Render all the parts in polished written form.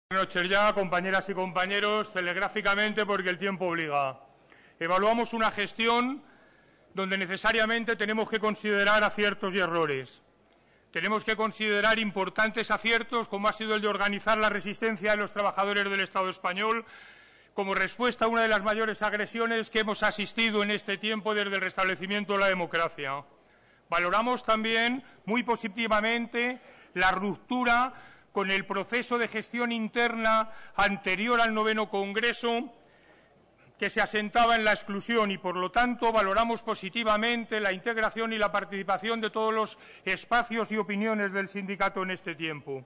Buenas noches ya, compañeras y compañeros, telegráficamente porque el tiempo obliga. Evaluamos una gestión donde necesariamente tenemos que considerar aciertos y errores. Tenemos que considerar importantes aciertos, como ha sido el de organizar la resistencia de los trabajadores del Estado español, como respuesta a una de las mayores agresiones que hemos asistido en este tiempo desde el restablecimiento de la democracia. Valoramos también muy positivamente la ruptura con el proceso de gestión interna anterior al 9º Congreso, que se asentaba en la exclusión, y por lo tanto valoramos positivamente la integración y la participación de todos los espacios y opiniones del sindicato en este tiempo.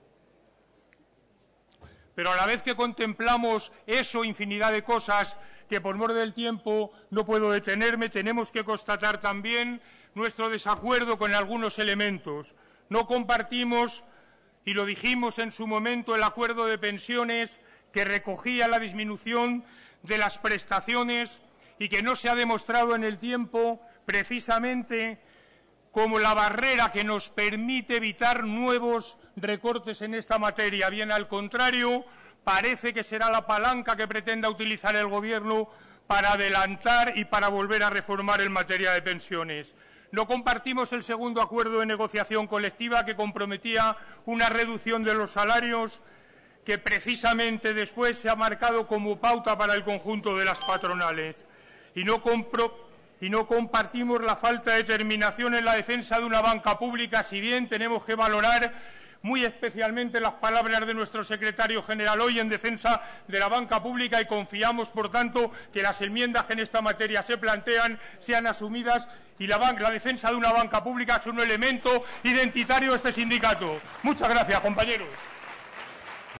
Pero a la vez que contemplamos eso, infinidad de cosas que por mor del tiempo no puedo detenerme, tenemos que constatar también nuestro desacuerdo con algunos elementos. No compartimos, y lo dijimos en su momento, el acuerdo de pensiones que recogía la disminución de las prestaciones y que no se ha demostrado en el tiempo precisamente como la barrera que nos permite evitar nuevos recortes en esta materia. Bien, al contrario, parece que será la palanca que pretenda utilizar el Gobierno para adelantar y para volver a reformar en materia de pensiones. No compartimos el segundo acuerdo de negociación colectiva, que comprometía una reducción de los salarios que precisamente después se ha marcado como pauta para el conjunto de las patronales. Y no compartimos la falta de determinación en la defensa de una banca pública, si bien tenemos que valorar muy especialmente las palabras de nuestro secretario general hoy en defensa de la banca pública, y confiamos, por tanto, que las enmiendas que en esta materia se plantean sean asumidas, y la defensa de una banca pública es un elemento identitario de este sindicato. Muchas gracias, compañeros.